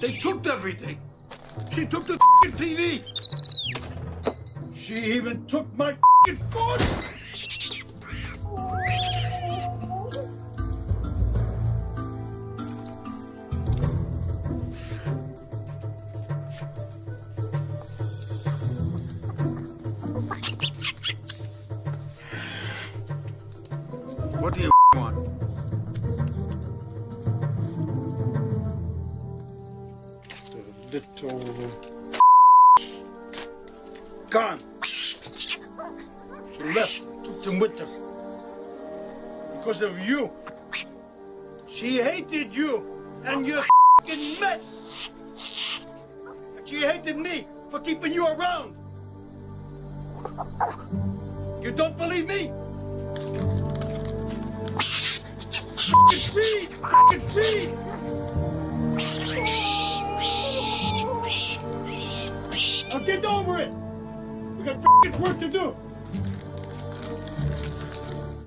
They took everything. She took the TV. She even took my phone. What do you want? The little gone. She left, took them with her. Because of you. She hated you and your f***ing mess. And she hated me for keeping you around. You don't believe me? Read! Read! Now get over it! We got work to do!